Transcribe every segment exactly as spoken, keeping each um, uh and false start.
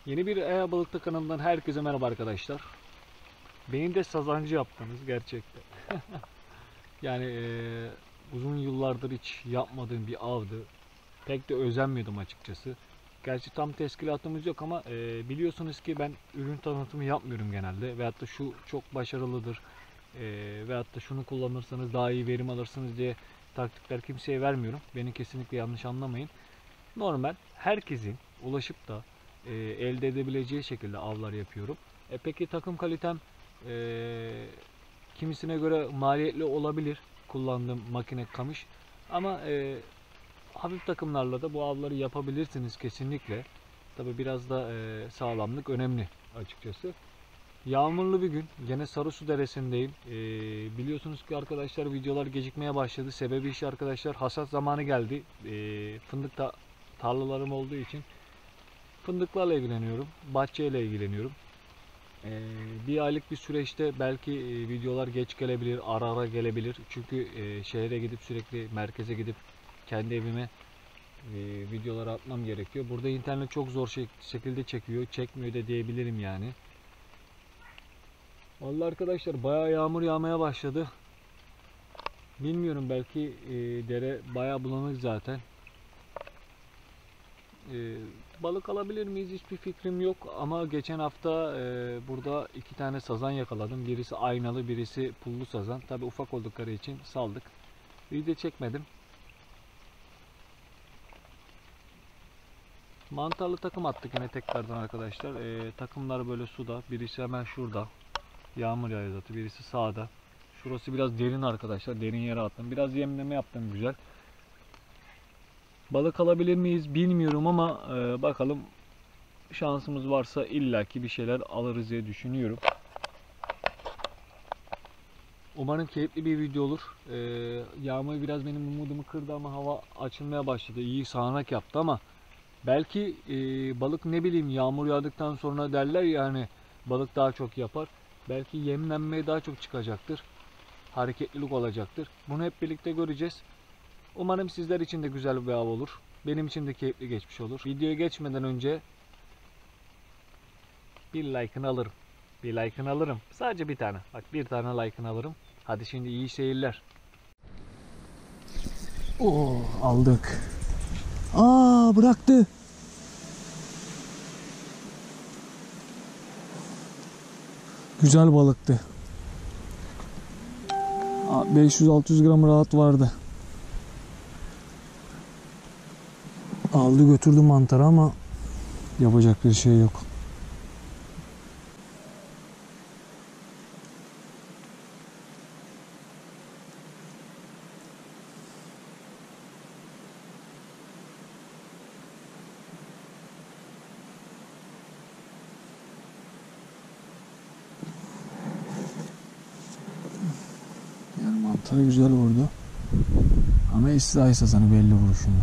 Yeni bir Eğer Balıkta kanalından herkese merhaba arkadaşlar. Beni de sazancı yaptınız gerçekten. Yani e, uzun yıllardır hiç yapmadığım bir avdı. Pek de özenmiyordum açıkçası. Gerçi tam teşkilatımız yok ama e, biliyorsunuz ki ben ürün tanıtımı yapmıyorum genelde. Veyahut da şu çok başarılıdır. E, veyahut da şunu kullanırsanız daha iyi verim alırsınız diye taktikler kimseye vermiyorum. Beni kesinlikle yanlış anlamayın. Normal herkesin ulaşıp da e, elde edebileceği şekilde avlar yapıyorum. E, peki takım kalitem e, kimisine göre maliyetli olabilir kullandığım makine kamış. Ama e, hafif takımlarla da bu avları yapabilirsiniz kesinlikle. Tabi biraz da e, sağlamlık önemli açıkçası. Yağmurlu bir gün. Gene Sarısu Deresi'ndeyim. E, biliyorsunuz ki arkadaşlar videolar gecikmeye başladı. Sebebi işi arkadaşlar hasat zamanı geldi. E, fındık da tarlalarım olduğu için fındıklarla ilgileniyorum. Bahçeyle ilgileniyorum. Ee, bir aylık bir süreçte belki e, videolar geç gelebilir, ara ara gelebilir. Çünkü e, şehre gidip sürekli merkeze gidip kendi evime e, videoları atmam gerekiyor. Burada internet çok zor şek şekilde çekiyor, çekmiyor da diyebilirim yani. Vallahi arkadaşlar bayağı yağmur yağmaya başladı. Bilmiyorum, belki e, dere bayağı bulanık zaten. Ee, balık alabilir miyiz hiçbir fikrim yok ama geçen hafta e, burada iki tane sazan yakaladım. Birisi aynalı, birisi pullu sazan. Tabi ufak oldukları için saldık. Video çekmedim. Mantarlı takım attık yine tekrardan arkadaşlar. E, takımlar böyle suda. Birisi hemen şurada. Yağmur yağıyor zaten. Birisi sağda. Şurası biraz derin arkadaşlar. Derin yere attım. Biraz yemleme yaptım, güzel. Balık alabilir miyiz bilmiyorum ama e, bakalım, şansımız varsa illaki bir şeyler alırız diye düşünüyorum. Umarım keyifli bir video olur. E, yağmur biraz benim umudumu kırdı ama hava açılmaya başladı. İyi sağanak yaptı ama belki e, balık, ne bileyim, yağmur yağdıktan sonra derler ya hani balık daha çok yapar. Belki yemlenmeye daha çok çıkacaktır. Hareketlilik olacaktır. Bunu hep birlikte göreceğiz. Umarım sizler için de güzel bir av olur. Benim için de keyifli geçmiş olur. Videoya geçmeden önce bir like'ını alırım. Bir like'ını alırım. Sadece bir tane. Bak, bir tane like'ını alırım. Hadi şimdi iyi seyirler. Oo, aldık. Aa, bıraktı. Güzel balıktı. beş yüz altı yüz gram rahat vardı. Aldı götürdü mantarı ama yapacak bir şey yok. Yani mantarı güzel vurdu. Ama İsrail sazanı belli vuruşundan.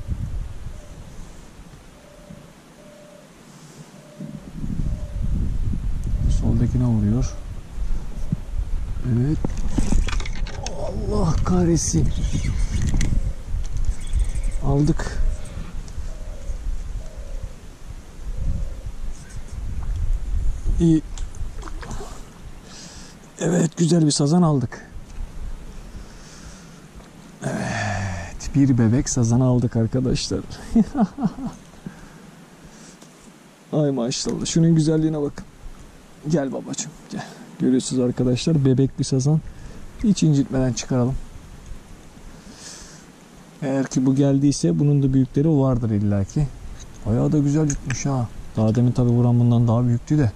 Soldakine vuruyor. Evet. Allah kahretsin. Aldık. İyi. Evet, güzel bir sazan aldık. Evet, bir bebek sazan aldık arkadaşlar. Ay maşallah, şunun güzelliğine bakın. Gel babacığım, gel. Görüyorsunuz arkadaşlar, bebek bir sazan. Hiç incitmeden çıkaralım. Eğer ki bu geldiyse bunun da büyükleri vardır illaki. Bayağı da güzel yutmuş ha. Daha demin tabi vuran bundan daha büyüktü de.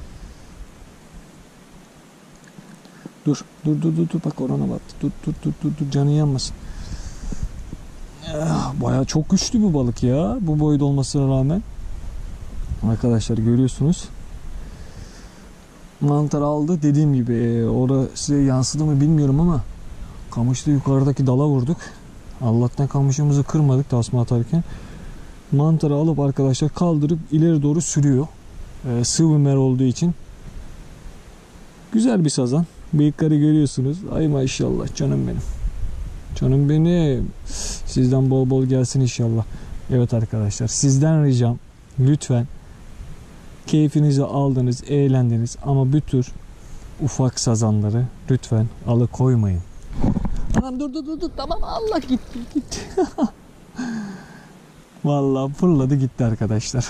Dur, dur, dur, dur, dur. Bak orana battı. Dur, dur, dur, dur, dur. Canı yanmasın. Bayağı çok güçlü bu balık ya. Bu boyda olmasına rağmen. Arkadaşlar görüyorsunuz. Mantar aldı. Dediğim gibi e, orada size yansıdı mı bilmiyorum ama kamışta yukarıdaki dala vurduk. Allah'tan kamışımızı kırmadık tasma atarken. Mantarı alıp arkadaşlar kaldırıp ileri doğru sürüyor. E, sıvı mer olduğu için. Güzel bir sazan. Bıyıkları görüyorsunuz. Ay maşallah, canım benim. Canım benim. Sizden bol bol gelsin inşallah. Evet arkadaşlar, sizden ricam lütfen Keyfinizi aldınız, eğlendiniz ama bu tür ufak sazanları lütfen alıkoymayın. Tamam dur dur dur dur tamam Allah gitti gitti. Vallahi fırladı gitti arkadaşlar.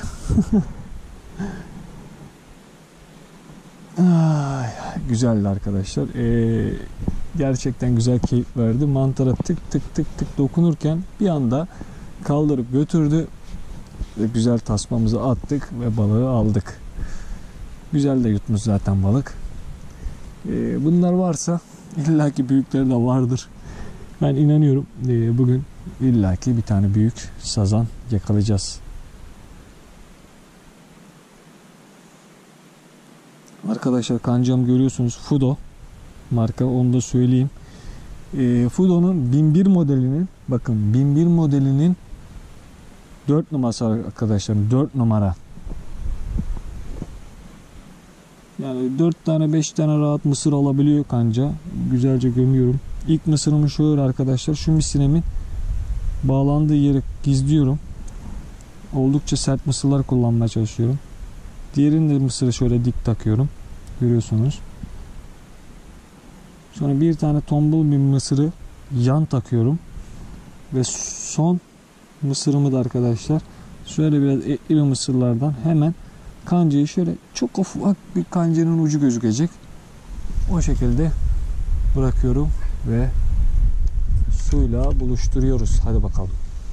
Ay, güzeldi arkadaşlar. Ee, gerçekten güzel keyif verdi. Mantara tık tık tık tık dokunurken bir anda kaldırıp götürdü. Ve güzel tasmamızı attık ve balığı aldık. Güzel de yutmuş zaten balık. Ee, bunlar varsa illaki büyükleri de vardır. Ben inanıyorum ee, bugün illaki bir tane büyük sazan yakalayacağız. Arkadaşlar kancam görüyorsunuz Fudo marka, onu da söyleyeyim. E, Fudo'nun bin bir modelinin, bakın bin bir modelinin dört numarası arkadaşlar, dört numara. Yani dört tane beş tane rahat mısır alabiliyor kanca. Güzelce gömüyorum. İlk mısırımı şöyle arkadaşlar şu misinemin bağlandığı yeri gizliyorum. Oldukça sert mısırlar kullanmaya çalışıyorum. Diğerinde mısırı şöyle dik takıyorum. Görüyorsunuz. Sonra bir tane tombul bir mısırı yan takıyorum. Ve son mısırımı da arkadaşlar şöyle biraz etli mısırlardan hemen kancayı şöyle çok ufak bir kancanın ucu gözükecek. O şekilde bırakıyorum ve suyla buluşturuyoruz. Hadi bakalım.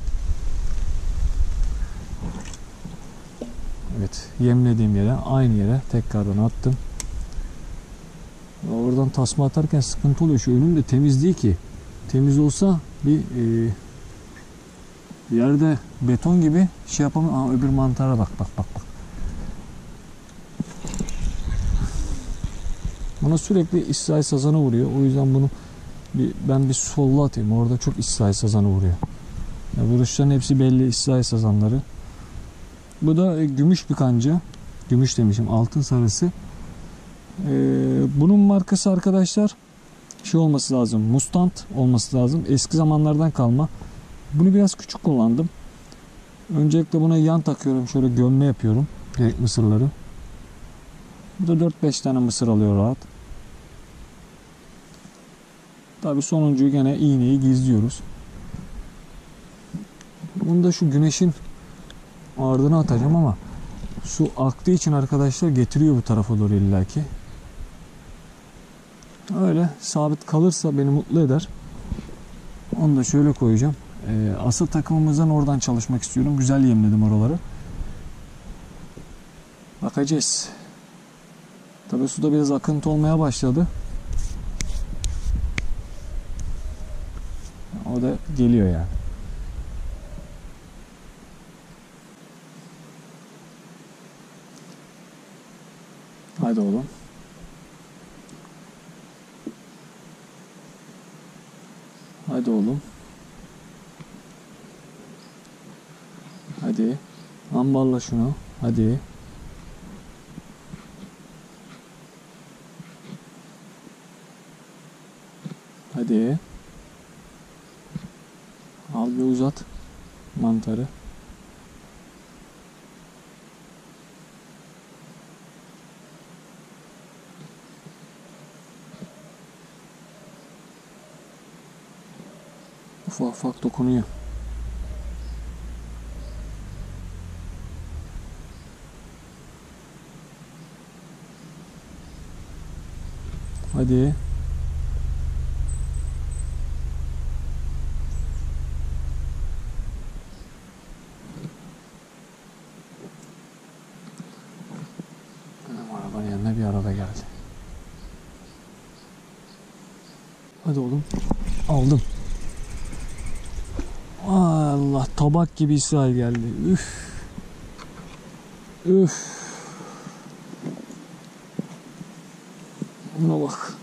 Evet, yemlediğim yere, aynı yere tekrardan attım. Oradan tasma atarken sıkıntı oluyor. Şu önüm de temiz değil ki. Temiz olsa bir e, yerde beton gibi şey yapamam. Aa, öbür mantara bak bak bak bak. Buna sürekli İsrail sazanı vuruyor. O yüzden bunu bir, ben bir solla atayım. Orada çok İsrail sazanı vuruyor. Yani vuruşların hepsi belli İsrail sazanları. Bu da gümüş bir kanca. Gümüş demişim, altın sarısı. Ee, bunun markası arkadaşlar şey olması lazım. Mustang olması lazım. Eski zamanlardan kalma. Bunu biraz küçük kullandım. Öncelikle buna yan takıyorum. Şöyle gömme yapıyorum. Direkt mısırları. Bu da dört beş tane mısır alıyor rahat. Tabi sonuncuyu gene iğneyi gizliyoruz. Bunu da şu güneşin ardına atacağım ama su aktığı için arkadaşlar getiriyor bu tarafa doğru illaki. Öyle sabit kalırsa beni mutlu eder. Onu da şöyle koyacağım. Ee, asıl takımımızdan oradan çalışmak istiyorum. Güzel yemledim oraları. Bakacağız. Tabii suda biraz akıntı olmaya başladı. O da geliyor yani. Haydi oğlum. Haydi oğlum. Hadi. Ambarla şunu. Hadi. Hadi. Al bir uzat mantarı. Ufak ufak dokunuyor. Hadi. Arabanın yanına bir araba geldi. Hadi oğlum. Aldım. Allah, tabak gibi İsrail geldi. Üf. Üf. Buna bak.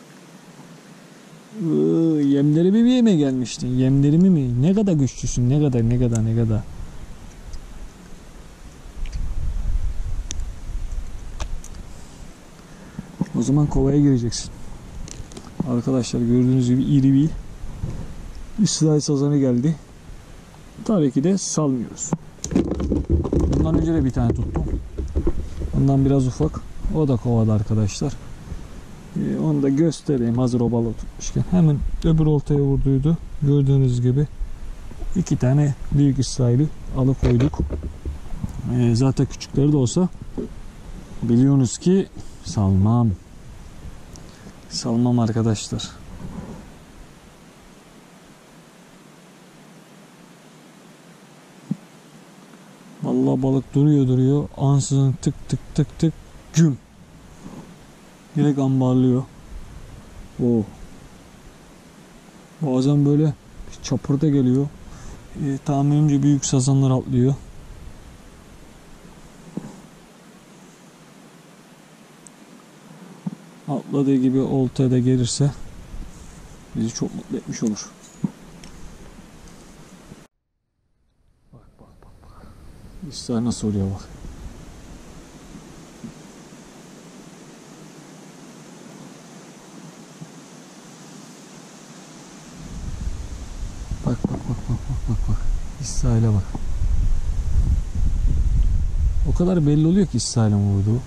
Iı, yemlerimi mi yeme gelmiştin? Yemlerimi mi? Ne kadar güçlüsün? Ne kadar ne kadar ne kadar. O zaman kovaya gireceksin. Arkadaşlar gördüğünüz gibi iri bir İsrail sazanı geldi. Tabii ki de salmıyoruz. Bundan önce de bir tane tuttum. Ondan biraz ufak. O da kovada arkadaşlar. Ee, onu da göstereyim hazır o balığı tutmuşken. Hemen öbür oltaya vurduydu. Gördüğünüz gibi iki tane büyük İsrail'i alıkoyduk. Ee, zaten küçükleri de olsa biliyorsunuz ki salmam. Salmam arkadaşlar. Vallahi balık duruyor duruyor. Ansızın tık tık tık tık güm. Direkt ambarlıyor. Oo. Bazen böyle çapırda geliyor. E, tahminimce büyük sazanlar atlıyor. Atladığı gibi oltaya da gelirse bizi çok mutlu etmiş olur. Bak bak bak bak. İsrail nasıl oluyor bak. Bak bak bak bak bak bak bak. İsrail'e bak. O kadar belli oluyor ki İsrail'in vurduğu.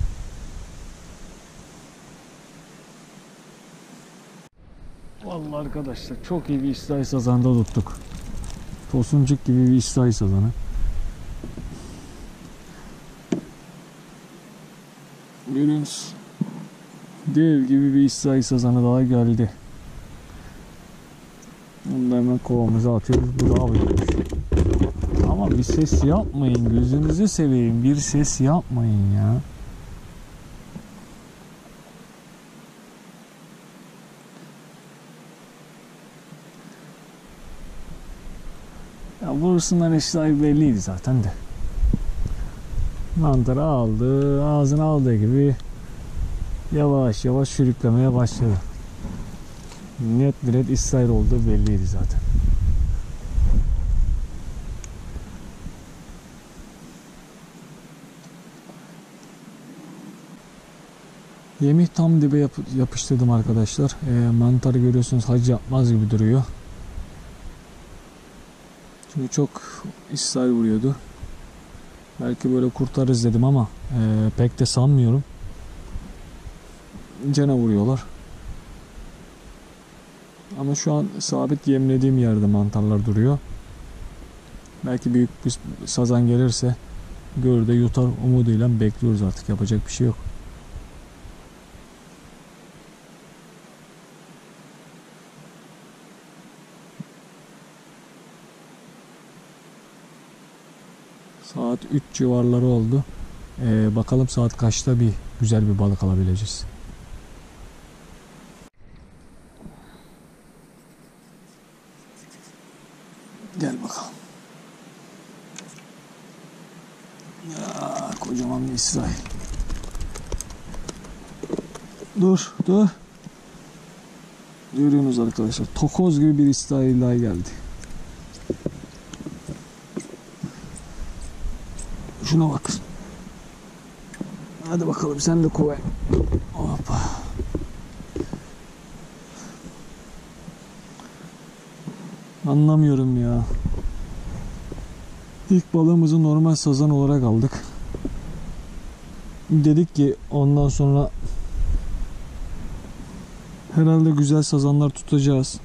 Vallahi arkadaşlar çok iyi bir İsrail sazanında tuttuk. Tosuncuk gibi bir İsrail sazanı. Görüyorsunuz. Dev gibi bir İsrail sazanı daha geldi. Bunu da hemen kovamıza atıyoruz. Bu da avlıyormuş. Ama bir ses yapmayın. Gözünüzü seveyim. Bir ses yapmayın ya. Ya vursunlar İsrail belliydi zaten de. Mantarı aldı. Ağzına aldığı gibi yavaş yavaş sürüklemeye başladı. Net bir net İsrail olduğu belliydi zaten. Yemi tam dibe yap yapıştırdım arkadaşlar. E, mantarı görüyorsunuz hac yapmaz gibi duruyor. Çünkü çok İsrail vuruyordu. Belki böyle kurtarırız dedim ama e, pek de sanmıyorum. Cana vuruyorlar. Ama şu an sabit yemlediğim yerde mantarlar duruyor. Belki büyük bir sazan gelirse gör de yutar umuduyla bekliyoruz artık. Yapacak bir şey yok. Saat üç civarları oldu. Ee, bakalım saat kaçta bir güzel bir balık alabileceğiz. Gel bakalım. Ya kocaman bir İsrail. Dur dur. Görüyorsunuz arkadaşlar. Tokoz gibi bir İsrail daha geldi. Şuna bak. Hadi bakalım sen de koy. Hoppa. Anlamıyorum ya. İlk balığımızı normal sazan olarak aldık. Dedik ki ondan sonra herhalde güzel sazanlar tutacağız.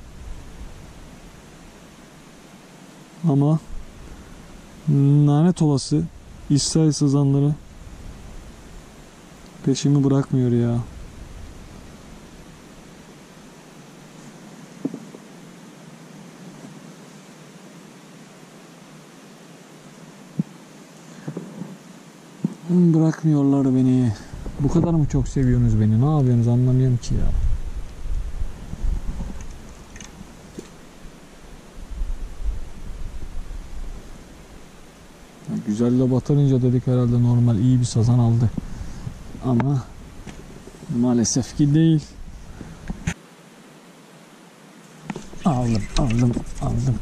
Ama lanet olası İsrail sazanları peşimi bırakmıyor ya. Bırakmıyorlar beni. Bu kadar mı çok seviyorsunuz beni? Ne yapıyorsunuz anlamıyorum ki ya. Güzel de batırınca dedik herhalde normal iyi bir sazan aldı. Ama maalesef ki değil. Aldım, aldım, aldım.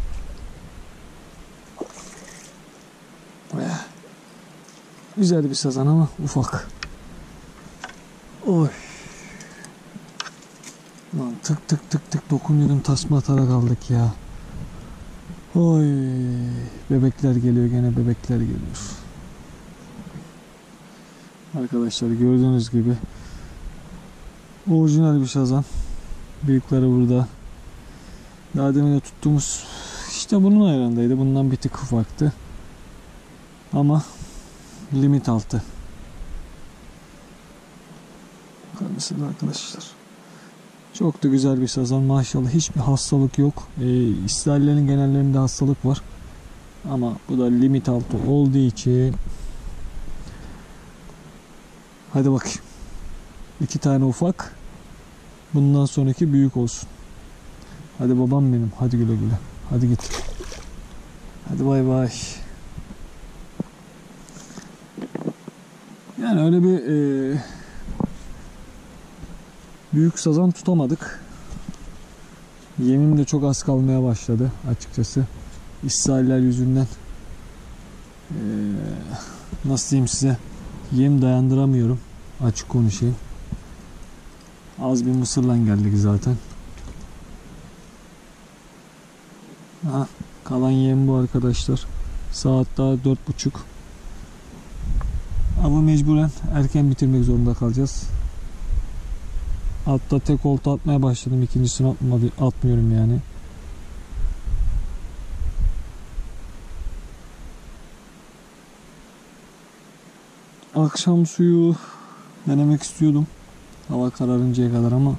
Güzel bir sazan ama ufak. Oy. Lan tık tık tık tık dokunuyordum, tasma atarak aldık ya. Oy. Bebekler geliyor, gene bebekler geliyor. Arkadaşlar gördüğünüz gibi orijinal bir sazan. Büyükleri burada. Daha demin de tuttuğumuz işte bunun ayarındaydı. Bundan bir tık ufaktı. Ama limit altı. Bakar mısınız arkadaşlar? Çok da güzel bir sazan maşallah. Hiçbir hastalık yok. Ee, İsraillerin genellerinde hastalık var. Ama bu da limit altı olduğu için hadi bakayım. İki tane ufak. Bundan sonraki büyük olsun. Hadi babam benim. Hadi güle güle. Hadi git. Hadi bay bay. Yani öyle bir e, büyük sazan tutamadık. Yemim de çok az kalmaya başladı açıkçası. İsrailler yüzünden e, nasıl diyeyim size, yem dayandıramıyorum. Açık konuşayım. Az bir mısırla geldik zaten. Ha, kalan yem bu arkadaşlar. Saat daha dört buçuk. Ama mecburen erken bitirmek zorunda kalacağız. Altta tek olta atmaya başladım. İkincisini atmadı, atmıyorum yani. Akşam suyu denemek istiyordum. Hava kararıncaya kadar ama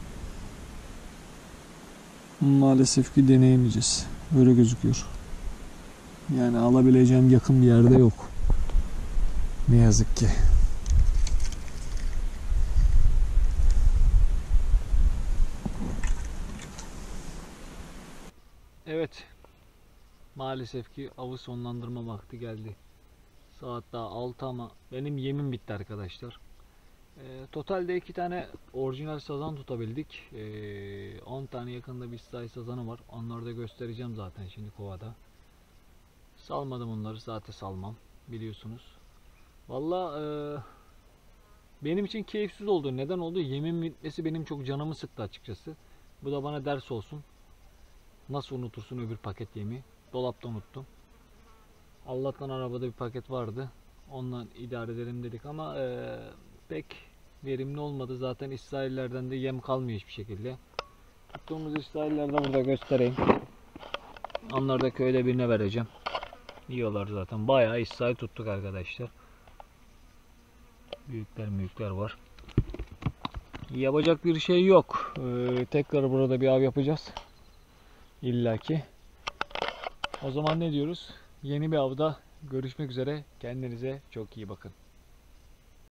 maalesef ki deneyemeyeceğiz. Öyle gözüküyor. Yani alabileceğim yakın bir yerde yok. Ne yazık ki. Evet. Maalesef ki avı sonlandırma vakti geldi. Saat daha altı ama benim yemim bitti arkadaşlar. E, totalde iki tane orijinal sazan tutabildik. E, on tane yakında bir İsrail sazanı var. Onları da göstereceğim zaten şimdi kovada. Salmadım onları, zaten salmam biliyorsunuz. Valla e, benim için keyifsiz oldu. Neden oldu? Yemin bitmesi benim çok canımı sıktı açıkçası. Bu da bana ders olsun. Nasıl unutursun öbür paket yemi? Dolapta unuttum. Allah'tan arabada bir paket vardı. Onunla idare edelim dedik ama e, pek verimli olmadı. Zaten İsraillerden de yem kalmıyor hiçbir şekilde. Tuttuğumuz İsrailler de burada göstereyim. Onları da köyde birine vereceğim. Yiyorlar zaten. Bayağı İsrail tuttuk arkadaşlar. Büyükler büyükler var. Yapacak bir şey yok. Ee, tekrar burada bir av yapacağız. İlla ki. O zaman ne diyoruz? Yeni bir avda görüşmek üzere. Kendinize çok iyi bakın.